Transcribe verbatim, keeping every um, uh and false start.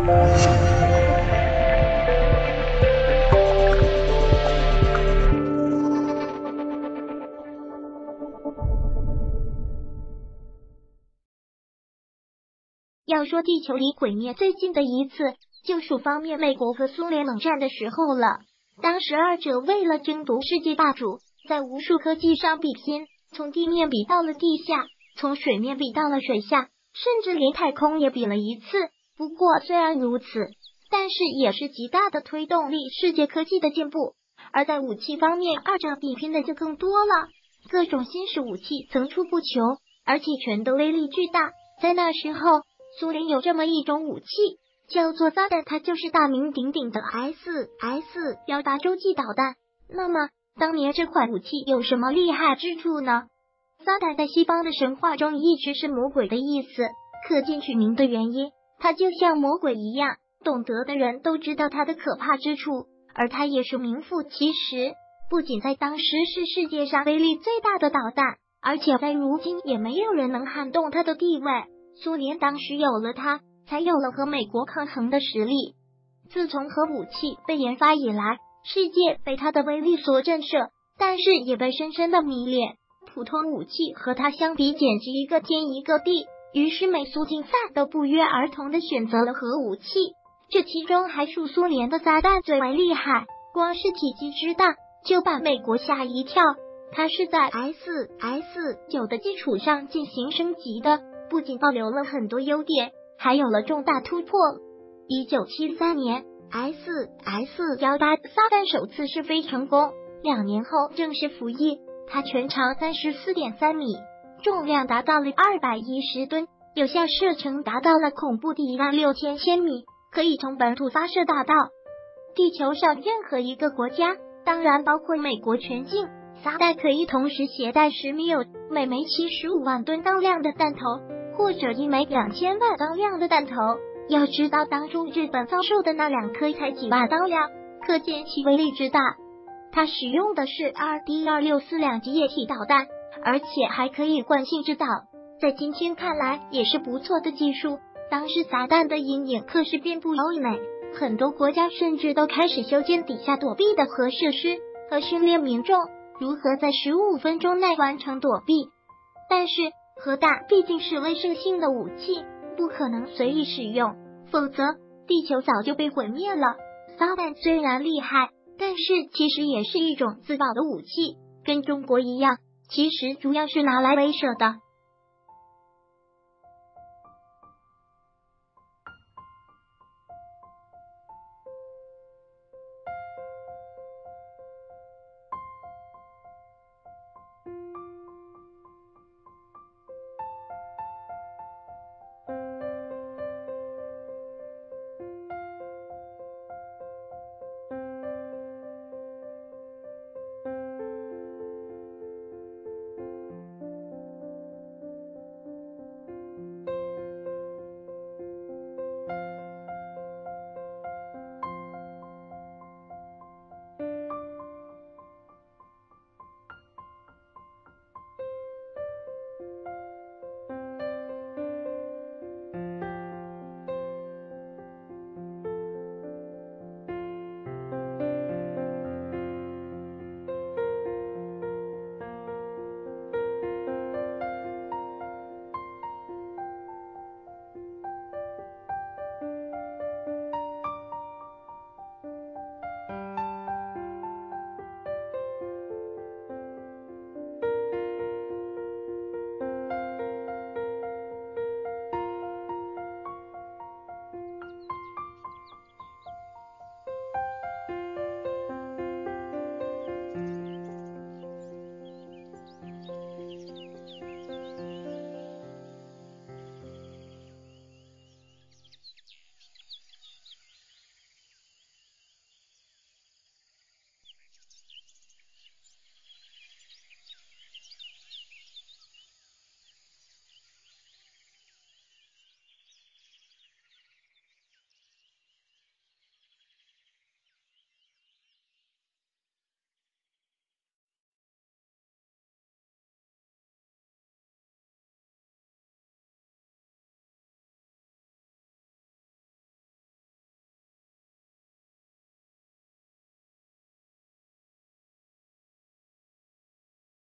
要说地球离毁灭最近的一次，就属方面美国和苏联冷战的时候了。当时二者为了争夺世界霸主，在无数科技上比拼，从地面比到了地下，从水面比到了水下，甚至连太空也比了一次。不过虽然如此，但是也是极大的推动力世界科技的进步。而在武器方面，二者比拼的就更多了，各种新式武器层出不穷，而且全都威力巨大。在那时候，苏联有这么一种武器叫做撒旦，它就是大名鼎鼎的 S S 一八 洲际导弹。那么当年这款武器有什么厉害之处呢？撒旦在西方的神话中一直是魔鬼的意思，可见取名的原因，它就像魔鬼一样，懂得的人都知道它的可怕之处，而它也是名副其实，不仅在当时是世界上威力最大的导弹，而且在如今也没有人能撼动它的地位。苏联当时有了它，才有了和美国抗衡的实力。自从核武器被研发以来，世界被它的威力所震慑，但是也被深深的迷恋。普通武器和它相比简直一个天一个地，于是美苏竞赛都不约而同的选择了核武器。这其中还属苏联的撒旦最为厉害，光是体积之大就把美国吓一跳。它是在 S S 九 的基础上进行升级的，不仅保留了很多优点，还有了重大突破。一九七三年 S S 一八 撒旦首次试飞成功，两年后正式服役。它全长 三十四点三米，重量达到了二百一十吨，有效射程达到了恐怖的一万六千千米，可以从本土发射打到地球上任何一个国家，当然包括美国全境。撒旦可以同时携带十枚每枚七十五万吨当量的弹头，或者一枚两千万当量的弹头。要知道当初日本遭受的那两颗才几万当量，可见其威力之大。它使用的是 R D 二六四两级液体导弹，而且还可以惯性制导，在今天看来也是不错的技术。当时撒旦的阴影可是遍布欧美，很多国家甚至都开始修建底下躲避的核设施和训练民众如何在十五分钟内完成躲避。但是核弹毕竟是威慑性的武器，不可能随意使用，否则地球早就被毁灭了。撒旦虽然厉害，但是其实也是一种自保的武器，跟中国一样，其实主要是拿来威慑的。